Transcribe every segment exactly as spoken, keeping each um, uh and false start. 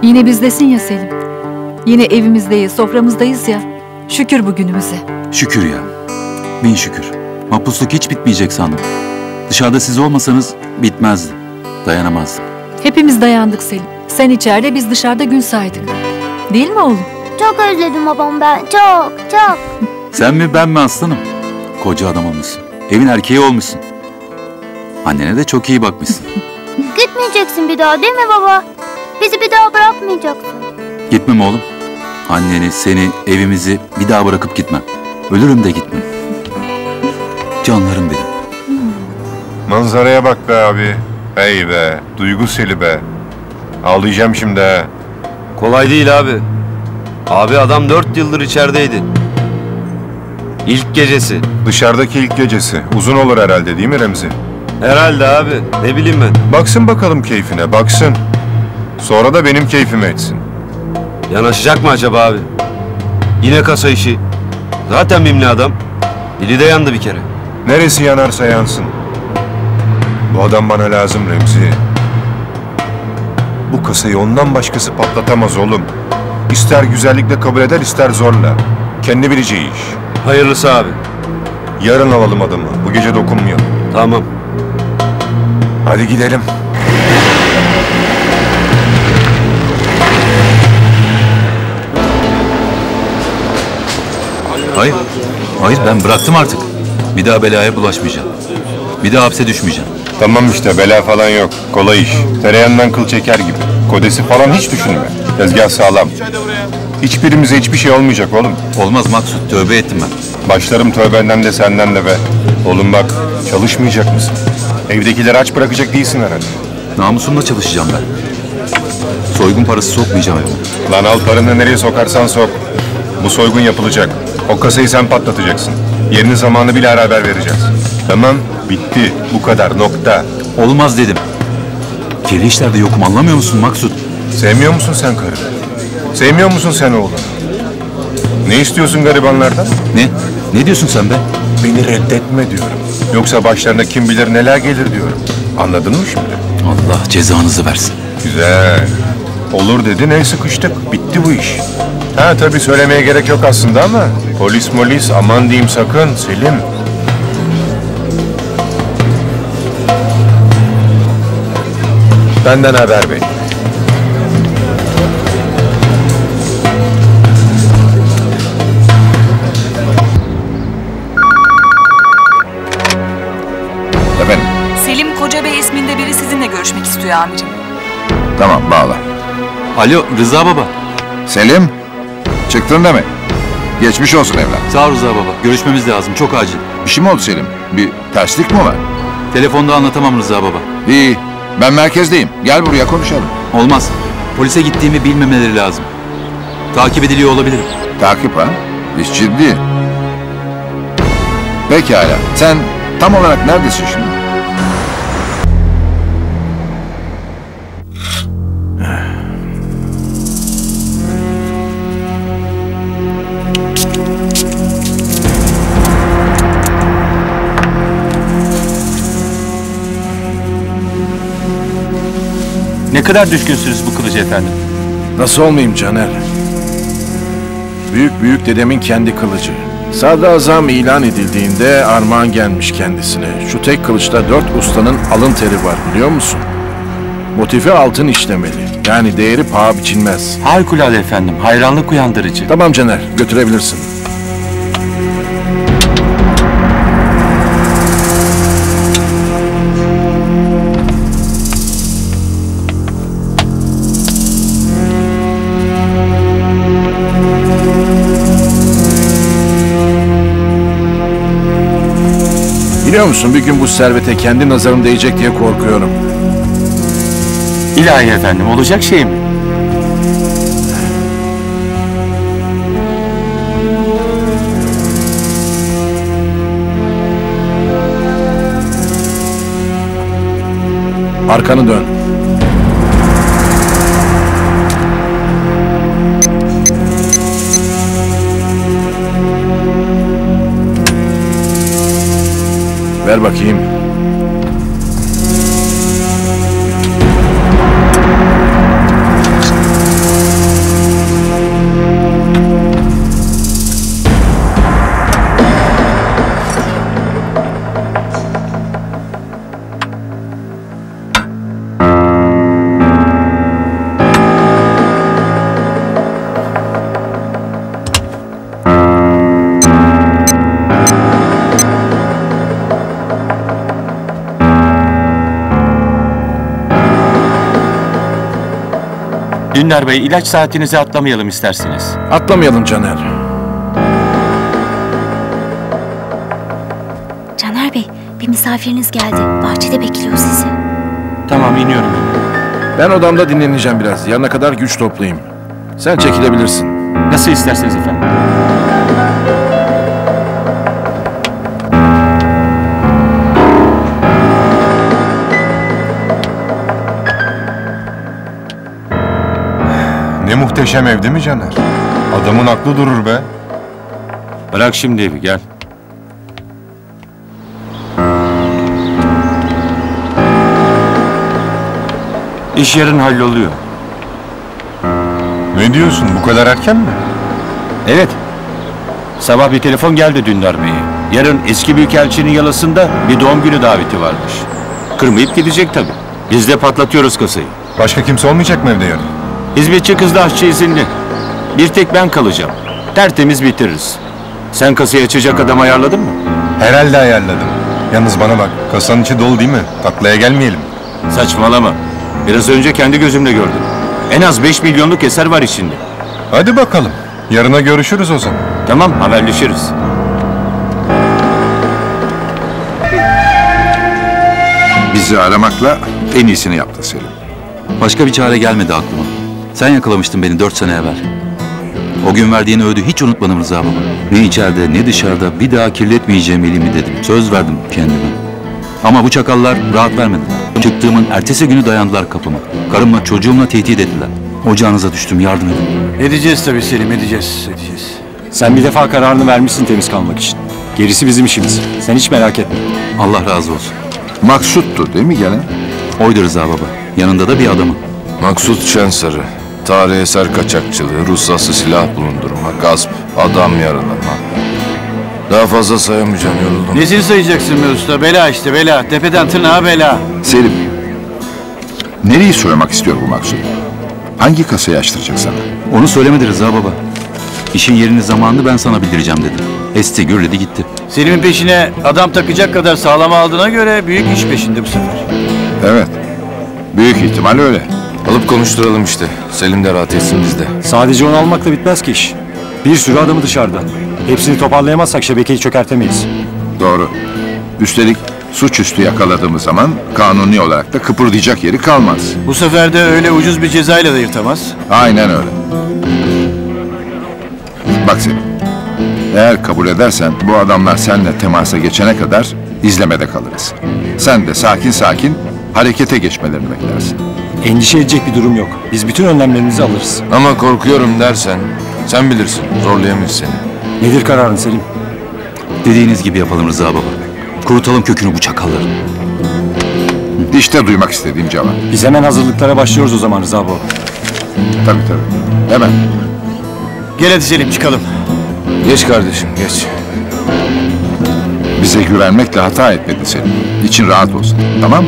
Yine bizdesin ya Selim. Yine evimizdeyiz, soframızdayız ya. Şükür bugünümüze. Şükür ya. Bin şükür. Mahpusluk hiç bitmeyecek sandım. Dışarıda siz olmasanız bitmezdi. Dayanamazdım. Hepimiz dayandık Selim. Sen içeride, biz dışarıda gün saydık. Değil mi oğlum? Çok özledim babam ben. Çok, çok. Sen mi ben mi aslanım? Koca adam olmuşsun. Evin erkeği olmuşsun. Annene de çok iyi bakmışsın. Gitmeyeceksin bir daha değil mi baba? Bizi bir daha bırakmayacaksın. Gitmem oğlum. Anneni, seni, evimizi bir daha bırakıp gitmem. Ölürüm de gitmem. Canlarım benim. Manzaraya bak be abi. Hey be, duygu seli be. Ağlayacağım şimdi ha. Kolay değil abi. Abi adam dört yıldır içerideydi. İlk gecesi. Dışarıdaki ilk gecesi. Uzun olur herhalde değil mi Remzi? Herhalde abi. Ne bileyim ben. Baksın bakalım keyfine, baksın. Sonra da benim keyfimi etsin. Yanaşacak mı acaba abi? Yine kasa işi. Zaten mimli adam. Dili de yandı bir kere. Neresi yanarsa yansın. Bu adam bana lazım Remzi. Bu kasayı ondan başkası patlatamaz oğlum. İster güzellikle kabul eder, ister zorla. Kendi bileceği iş. Hayırlısı abi. Yarın alalım adamı. Bu gece dokunmayalım. Tamam. Hadi gidelim. Hayır. Hayır, ben bıraktım artık. Bir daha belaya bulaşmayacağım. Bir daha hapse düşmeyeceğim. Tamam işte, bela falan yok. Kolay iş. Tereyağından kıl çeker gibi. Kodesi falan hiç düşünme. Tezgah sağlam. Hiçbirimize hiçbir şey olmayacak oğlum. Olmaz Maksut, tövbe ettim ben. Başlarım tövbenden de senden de be. Oğlum bak, çalışmayacak mısın? Evdekileri aç bırakacak değilsin herhalde. Namusumla çalışacağım ben. Soygun parası sokmayacağım evime. Lan al paranı nereye sokarsan sok. Bu soygun yapılacak. O kasayı sen patlatacaksın. Yerini zamanı bile haber vereceğiz. Tamam, bitti. Bu kadar, nokta. Olmaz dedim. Kirli işlerde yokum, anlamıyor musun Maksut? Sevmiyor musun sen karını? Sevmiyor musun sen oğlunu? Ne istiyorsun garibanlardan? Ne? Ne diyorsun sen be? Beni reddetme diyorum. Yoksa başlarına kim bilir neler gelir diyorum. Anladın mı şimdi? Allah cezanızı versin. Güzel. Olur dedin, el sıkıştık. Bitti bu iş. Ha tabii söylemeye gerek yok aslında ama polis molis aman diyeyim sakın Selim. Benden haber bekle. Efendim? Selim Koca Bey isminde biri sizinle görüşmek istiyor amirim. Tamam, bağla. Alo Rıza baba. Selim, çıktın demek. Geçmiş olsun evlat. Sağ ol Rıza baba. Görüşmemiz lazım, çok acil. Bir şey mi oldu Selim? Bir terslik mi var? Telefonda anlatamam Rıza baba. İyi, ben merkezdeyim. Gel buraya konuşalım. Olmaz. Polise gittiğimi bilmemeleri lazım. Takip ediliyor olabilirim. Takip ha? İş ciddi. Pekala, sen tam olarak neredesin şimdi? Ne kadar düşkünsünüz bu kılıcı efendim? Nasıl olmayayım Caner? Büyük büyük dedemin kendi kılıcı. Sadrazam ilan edildiğinde armağan gelmiş kendisine. Şu tek kılıçta dört ustanın alın teri var biliyor musun? Motifi altın işlemeli. Yani değeri paha biçilmez. Harikulade efendim, hayranlık uyandırıcı. Tamam Caner, götürebilirsin. Biliyor musun bir gün bu servete kendi nazarım değecek diye korkuyorum. İlahi efendim, olacak şey mi? Arkanı dön. Ver bakayım. Dündar Bey, ilaç saatinizi atlamayalım isterseniz. Atlamayalım Caner. Caner Bey, bir misafiriniz geldi. Bahçede bekliyor sizi. Tamam, iniyorum. Ben odamda dinleneceğim biraz. Yarına kadar güç toplayayım. Sen çekilebilirsin. Nasıl isterseniz efendim. Ne muhteşem ev değil mi Caner? Adamın aklı durur be. Bırak şimdi evi, gel. İş yarın halloluyor. Ne diyorsun, bu kadar erken mi? Evet. Sabah bir telefon geldi Dündar Bey'e. Yarın eski büyükelçinin yalasında bir doğum günü daveti varmış. Kırmayıp gidecek tabii. Biz de patlatıyoruz kasayı. Başka kimse olmayacak mı evde yarın? Hizmetçi kız da aşçı izinli. Bir tek ben kalacağım. Tertemiz bitiririz. Sen kasayı açacak adam ayarladın mı? Herhalde ayarladım. Yalnız bana bak, kasanın içi dolu değil mi? Taklaya gelmeyelim. Saçmalama. Biraz önce kendi gözümle gördüm. En az beş milyonluk eser var içinde. Hadi bakalım. Yarına görüşürüz o zaman. Tamam, haberleşiriz. Bizi aramakla en iyisini yaptın Selim. Başka bir çare gelmedi aklıma. Sen yakalamıştın beni dört sene evvel. O gün verdiğin öğüdü hiç unutmadım Rıza baba. Ne içeride ne dışarıda bir daha kirletmeyeceğim elimi dedim. Söz verdim kendime. Ama bu çakallar rahat vermediler. Çıktığımın ertesi günü dayandılar kapıma. Karımla çocuğumla tehdit ettiler. Ocağınıza düştüm, yardım edin. Edeceğiz tabii Selim, edeceğiz, edeceğiz. Sen bir defa kararını vermişsin temiz kalmak için. Gerisi bizim işimiz. Sen hiç merak etme. Allah razı olsun. Maksut'tu değil mi gelen? Oydu Rıza baba. Yanında da bir adamı. Maksut Şensarı. Tarihi eser kaçakçılığı, ruhsatsız silah bulundurma, gasp, adam yaralama. Daha fazla sayamayacağım, yoruldum. Nesini sayacaksın be usta? Bela işte, bela. Tepeden tırnağa bela. Selim, nereyi soymak istiyor bu Maksut? Hangi kasayı açtıracak sana? Onu söylemedi Rıza baba. İşin yerini zamanını ben sana bildireceğim dedi. Esti gürledi gitti. Selim'in peşine adam takacak kadar sağlam aldığına göre büyük iş peşinde bu sefer. Evet, büyük ihtimal öyle. Alıp konuşturalım işte. Selim de rahat etsin biz de. Sadece onu almakla bitmez ki iş. Bir sürü adamı dışarıda. Hepsini toparlayamazsak şebekeyi çökertemeyiz. Doğru. Üstelik suçüstü yakaladığımız zaman kanuni olarak da kıpırdayacak yeri kalmaz. Bu sefer de öyle ucuz bir cezayla da yırtamaz. Aynen öyle. Bak Selim, eğer kabul edersen bu adamlar seninle temasa geçene kadar izlemede kalırız. Sen de sakin sakin harekete geçmelerini beklersin. Endişe edecek bir durum yok. Biz bütün önlemlerimizi alırız. Ama korkuyorum dersen, sen bilirsin. Zorlayamayız seni. Nedir kararın Selim? Dediğiniz gibi yapalım Rıza baba. Kurutalım kökünü bu çakalların. İşte duymak istediğim cevap. Biz hemen hazırlıklara başlıyoruz o zaman Rıza baba. Tabii tabii. Hemen. Gel hadi Selim, çıkalım. Geç kardeşim, geç. Bize güvenmekle hata etmedin Selim. İçin rahat olsun. Tamam?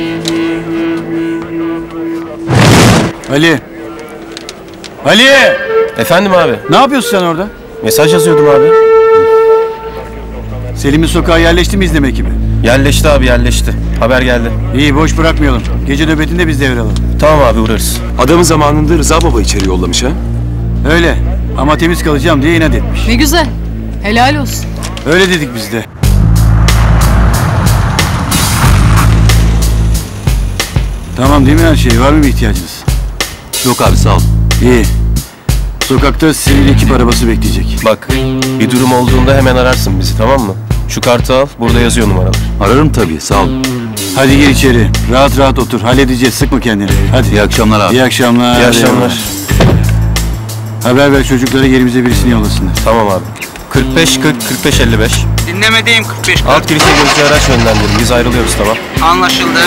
Ali! Ali! Efendim abi. Ne yapıyorsun sen orada? Mesaj yazıyordum abi. Selim'in sokağa yerleşti mi izleme ekibi? Yerleşti abi, yerleşti. Haber geldi. İyi, boş bırakmayalım. Gece nöbetinde biz devralım. Tamam abi, uğrarız. Adamı zamanında Rıza baba içeri yollamış ha? Öyle. Ama temiz kalacağım diye inat etmiş. Ne güzel. Helal olsun. Öyle dedik biz de. Tamam değil mi her şey? Var mı bir ihtiyacınız? Yok abi sağ ol. İyi. Sokakta sivil ekip arabası bekleyecek. Bak, bir durum olduğunda hemen ararsın bizi, tamam mı? Şu kartı al, burada yazıyor numaralar. Ararım tabii sağ ol. Hadi gir içeri. Rahat rahat otur. Halledeceğiz. Sıkma kendini. Hadi. İyi akşamlar abi. İyi akşamlar. İyi akşamlar. Haber ver çocuklara, yerimize birisini yollasınlar. Tamam abi. kırk beş kırk kırk beş elli beş. Dinlemedeyim kırk beş. Alt girişe görücü araç yönlendirin. Biz ayrılıyoruz, tamam. Anlaşıldı.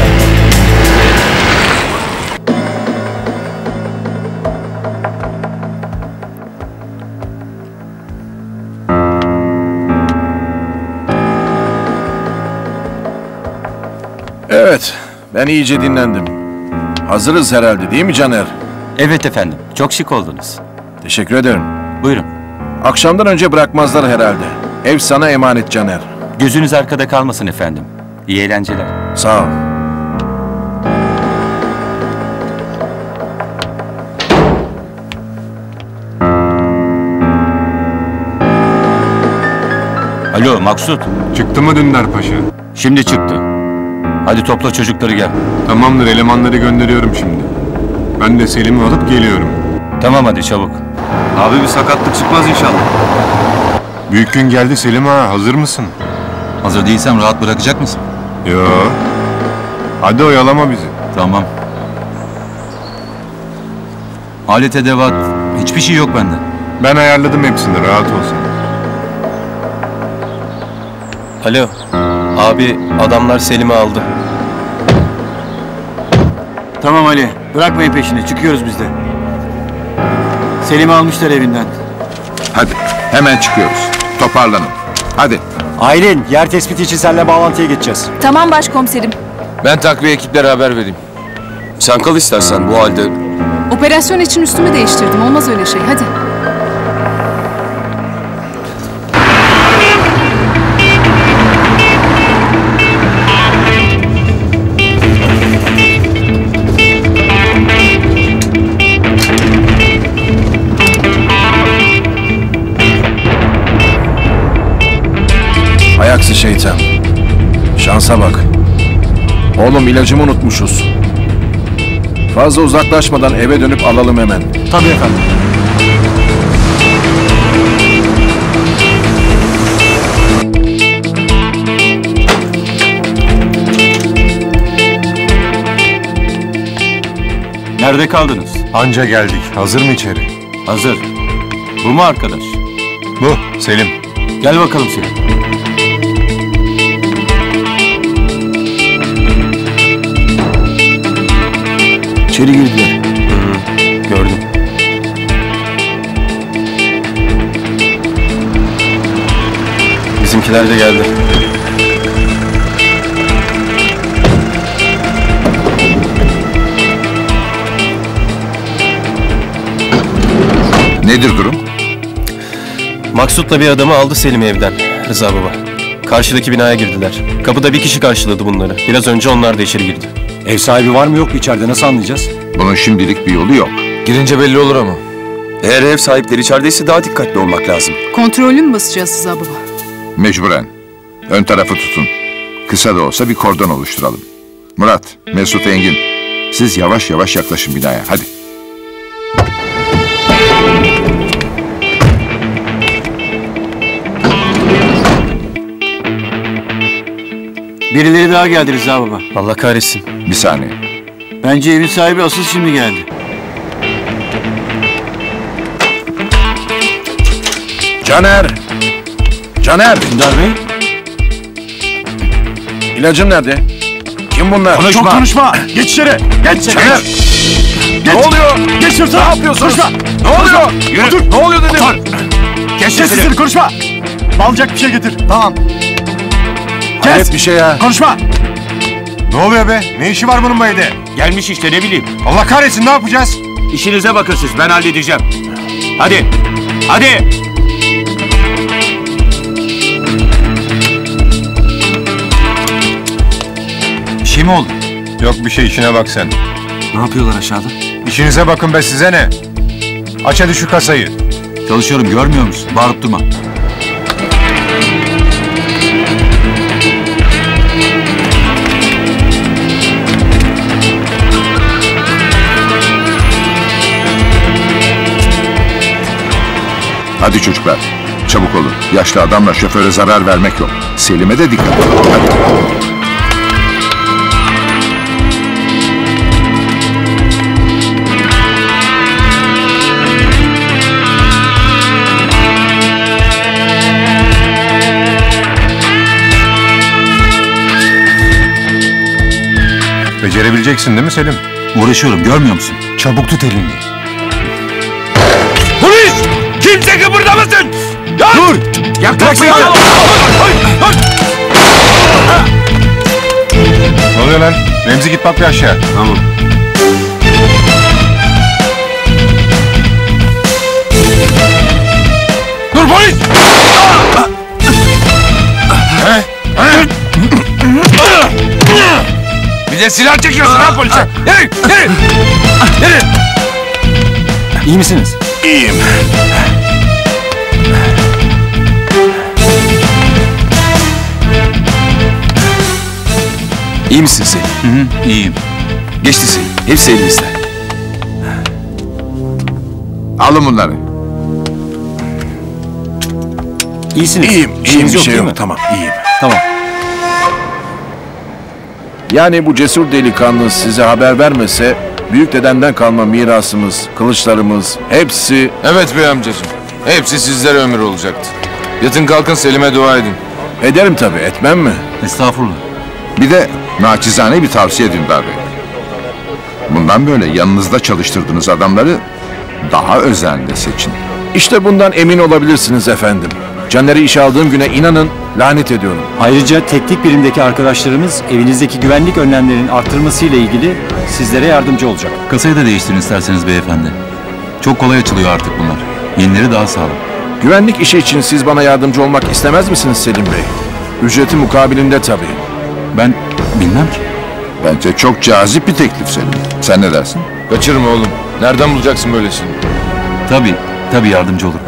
Evet, ben iyice dinlendim. Hazırız herhalde değil mi Caner? Evet efendim. Çok şık oldunuz. Teşekkür ederim. Buyurun. Akşamdan önce bırakmazlar herhalde. Ev sana emanet Caner. Gözünüz arkada kalmasın efendim. İyi eğlenceler. Sağ ol. Alo Maksut. Çıktı mı Dündar Paşa? Şimdi çıktı. Hadi topla çocukları gel. Tamamdır, elemanları gönderiyorum şimdi. Ben de Selim'i alıp geliyorum. Tamam hadi çabuk. Abi bir sakatlık çıkmaz inşallah. Büyük gün geldi Selim ağa, hazır mısın? Hazır değilsem rahat bırakacak mısın? Yo. Hadi oyalama bizi. Tamam. Alet edevat, hiçbir şey yok bende. Ben ayarladım hepsini, rahat olsun. Alo. Abi adamlar Selim'i aldı. Tamam Ali, bırakmayın peşini, çıkıyoruz biz de. Selim'i almışlar evinden. Hadi hemen çıkıyoruz. Toparlanın. Hadi. Aylin, yer tespiti için seninle bağlantıya geçeceğiz. Tamam başkomiserim. Ben takviye ekiplere haber vereyim. Sen kal istersen bu halde. Operasyon için üstümü değiştirdim. Olmaz öyle şey. Hadi. Ayaksi şeytan. Şansa bak. Oğlum ilacımı unutmuşuz. Fazla uzaklaşmadan eve dönüp alalım hemen. Tabii efendim. Nerede kaldınız? Anca geldik. Hazır mı içeri? Hazır. Bu mu arkadaş? Bu, Selim. Gel bakalım Selim. İçeri girdiler. Gördüm. Bizimkiler de geldi. Nedir durum? Maksut'la bir adamı aldı Selim evden. Rıza baba. Karşıdaki binaya girdiler. Kapıda bir kişi karşıladı bunları. Biraz önce onlar da içeri girdi. Ev sahibi var mı yok mu içeride, nasıl anlayacağız? Bunun şimdilik bir yolu yok. Girince belli olur ama. Eğer ev sahipleri içerideyse daha dikkatli olmak lazım. Kontrollü mü basacağız Rıza baba? Mecburen. Ön tarafı tutun. Kısa da olsa bir kordon oluşturalım. Murat, Mesut, Engin. Siz yavaş yavaş yaklaşın binaya. Hadi. Birileri daha geldi Rıza baba. Allah kahretsin. Bir saniye. Bence evin sahibi asıl şimdi geldi. Caner! Caner! Dündar Bey? İlacım nerede? Kim bunlar? Konuşma. Çok konuşma! Geç içeri! Geç! Caner! Geç. Ne oluyor? Geç yurtta! Ne yapıyorsunuz? Konuşma! Ne oluyor? Yürü! Otur! Ne oluyor dedim? Otur! Geç sesini, konuşma! Alacak bir şey getir, tamam. Kes! Hayret bir şey ya. Konuşma! Ne oluyor be? Ne işi var bunun bu evde? Gelmiş işte, ne bileyim. Allah kahretsin, ne yapacağız? İşinize bakın siz, ben halledeceğim. Hadi. Hadi. Bir şey mi oldu? Yok bir şey, işine bak sen. Ne yapıyorlar aşağıda? İşinize bakın be, size ne? Aç hadi şu kasayı. Çalışıyorum, görmüyor musun? Bağırıp durma. Hadi çocuklar. Çabuk olun. Yaşlı adamla şoföre zarar vermek yok. Selim'e de dikkat edin. Hadi. Becerebileceksin değil mi Selim? Uğraşıyorum, görmüyor musun? Çabuk tut elini. Polis! Kimse kıpırdamasın! Dur! Yaklaşma! Ne oluyor lan? Remzi git bak bir aşağı. Tamam. Dur polis! Bize silah çekiyorsun ha polise! Yürü! Yürü! Yürü! İyi misiniz? İyiyim. İyi misin Selim? Hı hı, iyiyim. Geçti Selim. Hepsi elimizde. Alın bunları. İyisiniz. İyiyim, iyiyim, İşiniz bir şey değil yok. mi? Tamam, iyiyim. Tamam. Yani bu cesur delikanlı size haber vermese, büyük dedemden kalma mirasımız, kılıçlarımız, hepsi... Evet bey amcacığım. Hepsi sizlere ömür olacaktı. Yatın kalkın Selim'e dua edin. Ederim tabii, etmem mi? Estağfurullah. Bir de naçizane bir tavsiye Dündar Bey. Bundan böyle yanınızda çalıştırdığınız adamları daha özenle seçin. İşte bundan emin olabilirsiniz efendim. Caner'i işe aldığım güne inanın lanet ediyorum. Ayrıca teknik birimdeki arkadaşlarımız evinizdeki güvenlik önlemlerinin arttırılması ile ilgili sizlere yardımcı olacak. Kasayı da değiştirin isterseniz beyefendi. Çok kolay açılıyor artık bunlar. Yenileri daha sağlam. Güvenlik işi için siz bana yardımcı olmak istemez misiniz Selim Bey? Ücreti mukabilinde tabii. Ben bilmem ki. Bence çok cazip bir teklif Selim. Sen ne dersin? Kaçırma oğlum. Nereden bulacaksın böylesini? Tabii, tabii yardımcı olurum.